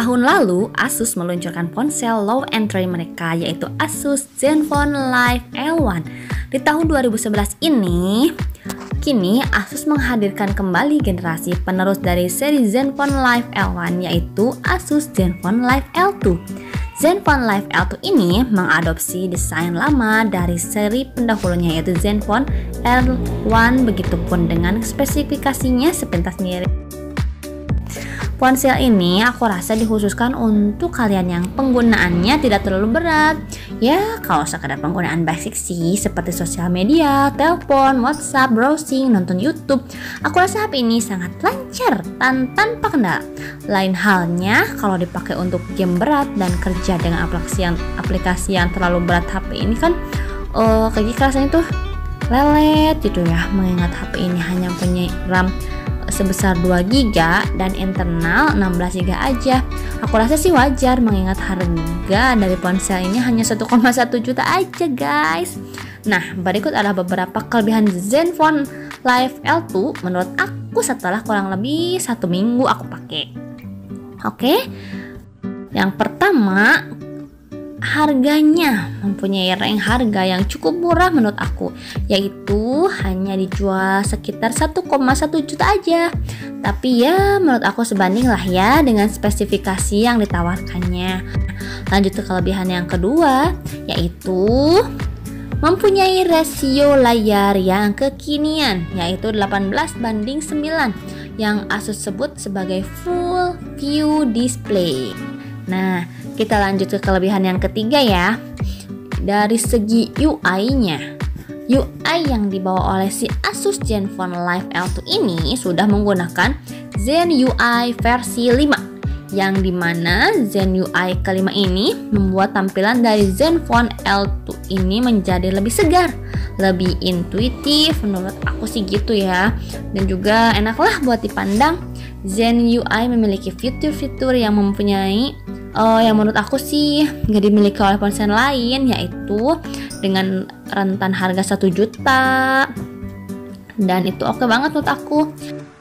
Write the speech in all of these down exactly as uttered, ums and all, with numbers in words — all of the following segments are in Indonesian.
Tahun lalu, Asus meluncurkan ponsel low entry mereka, yaitu Asus Zenfone Live L satu. Di tahun dua ribu sebelas ini, kini Asus menghadirkan kembali generasi penerus dari seri Zenfone Live L satu, yaitu Asus Zenfone Live L dua. Zenfone Live L dua ini mengadopsi desain lama dari seri pendahulunya, yaitu Zenfone L satu, begitupun dengan spesifikasinya sepintas mirip. Ponsel ini aku rasa dikhususkan untuk kalian yang penggunaannya tidak terlalu berat. Ya, kalau sekedar penggunaan basic sih, seperti sosial media, telepon, WhatsApp, browsing, nonton YouTube, aku rasa H P ini sangat lancar dan tanpa kendala. Lain halnya kalau dipakai untuk game berat dan kerja dengan aplikasi yang, aplikasi yang terlalu berat, H P ini kan uh, kayak rasanya tuh lelet gitu ya, mengingat H P ini hanya punya RAM sebesar dua giga dan internal enam belas giga aja. Aku rasa sih wajar mengingat harga dari ponsel ini hanya satu koma satu juta aja, guys. Nah, berikut adalah beberapa kelebihan Zenfone Live L dua menurut aku setelah kurang lebih satu minggu aku pakai. Oke, yang pertama, harganya mempunyai range harga yang cukup murah menurut aku, yaitu hanya dijual sekitar satu koma satu juta aja. Tapi ya menurut aku sebanding lah ya dengan spesifikasi yang ditawarkannya. Lanjut ke kelebihan yang kedua, yaitu mempunyai rasio layar yang kekinian, yaitu delapan belas banding sembilan yang Asus sebut sebagai full view display. Nah, kita lanjut ke kelebihan yang ketiga ya. Dari segi U I-nya, U I yang dibawa oleh si Asus Zenfone Live L dua ini sudah menggunakan Zen U I versi lima, yang dimana Zen U I kelima ini membuat tampilan dari Zenfone L dua ini menjadi lebih segar, lebih intuitif menurut aku sih gitu ya, dan juga enaklah buat dipandang. Zen U I memiliki fitur-fitur yang mempunyai Uh, yang menurut aku sih nggak dimiliki oleh ponsel lain, yaitu dengan rentan harga satu juta, dan itu oke banget menurut aku.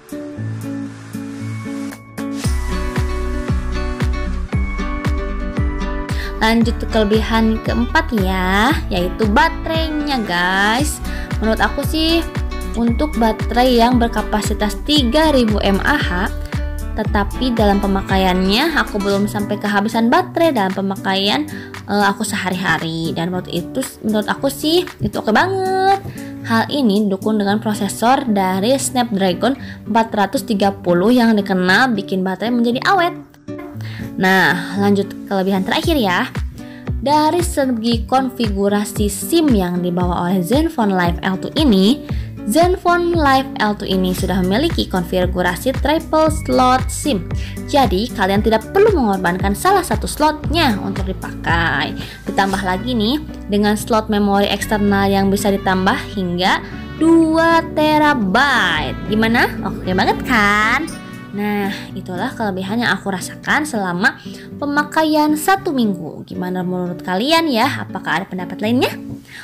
Lanjut ke kelebihan keempat ya, yaitu baterainya, guys. Menurut aku sih untuk baterai yang berkapasitas tiga ribu mAh, tetapi dalam pemakaiannya aku belum sampai kehabisan baterai dalam pemakaian uh, aku sehari-hari, dan menurut itu menurut aku sih itu oke banget. Hal ini didukung dengan prosesor dari Snapdragon empat ratus tiga puluh yang dikenal bikin baterai menjadi awet. Nah, lanjut kelebihan terakhir ya. Dari segi konfigurasi SIM yang dibawa oleh Zenfone Live L dua ini, Zenfone Live L dua ini sudah memiliki konfigurasi triple slot SIM. Jadi kalian tidak perlu mengorbankan salah satu slotnya untuk dipakai. Ditambah lagi nih dengan slot memori eksternal yang bisa ditambah hingga dua terabyte. Gimana? Oke banget kan? Nah, itulah kelebihan yang aku rasakan selama pemakaian satu minggu. Gimana menurut kalian ya? Apakah ada pendapat lainnya?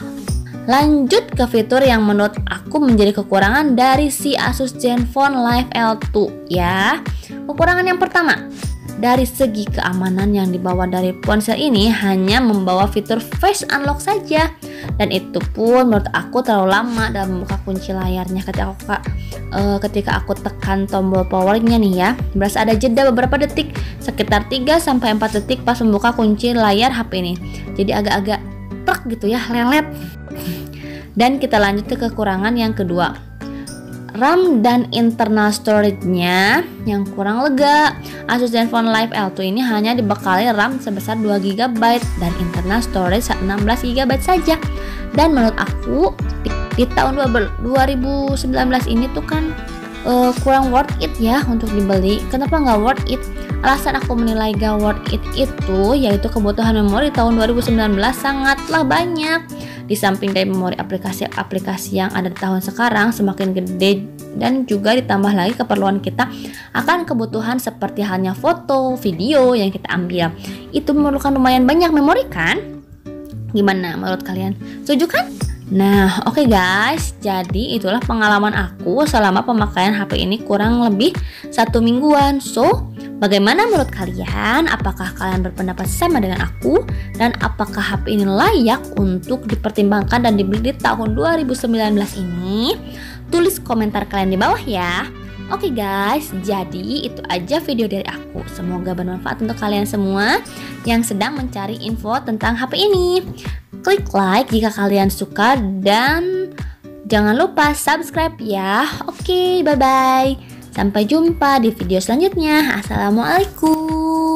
Lanjut ke fitur yang menurut aku menjadi kekurangan dari si Asus Zenfone Live L dua ya. Kekurangan yang pertama, dari segi keamanan yang dibawa dari ponsel ini hanya membawa fitur face unlock saja, dan itu pun menurut aku terlalu lama dalam membuka kunci layarnya. Ketika aku, uh, ketika aku tekan tombol powernya nih ya, berasa ada jeda beberapa detik, sekitar tiga sampai empat detik pas membuka kunci layar H P ini. Jadi agak-agak plek gitu ya, lelet. Dan kita lanjut ke kekurangan yang kedua, RAM dan internal storage-nya yang kurang lega. Asus Zenfone Live L dua ini hanya dibekali RAM sebesar dua giga byte dan internal storage enam belas giga byte saja. Dan menurut aku di, di tahun dua ribu sembilan belas ini tuh kan uh, kurang worth it ya untuk dibeli. Kenapa nggak worth it? Alasan aku menilai gak worth it itu yaitu kebutuhan memori tahun dua ribu sembilan belas sangatlah banyak. Di samping dari memori aplikasi-aplikasi yang ada di tahun sekarang semakin gede, dan juga ditambah lagi keperluan kita akan kebutuhan seperti halnya foto, video yang kita ambil. Itu memerlukan lumayan banyak memori kan? Gimana menurut kalian? Setuju kan? Nah, oke okay guys, jadi itulah pengalaman aku selama pemakaian H P ini kurang lebih satu mingguan. So, Bagaimana menurut kalian? Apakah kalian berpendapat sama dengan aku? Dan apakah H P ini layak untuk dipertimbangkan dan dibeli di tahun dua ribu sembilan belas ini? Tulis komentar kalian di bawah ya. Oke guys, jadi itu aja video dari aku. Semoga bermanfaat untuk kalian semua yang sedang mencari info tentang H P ini. Klik like jika kalian suka dan jangan lupa subscribe ya. Oke, bye-bye. Sampai jumpa di video selanjutnya. Assalamualaikum.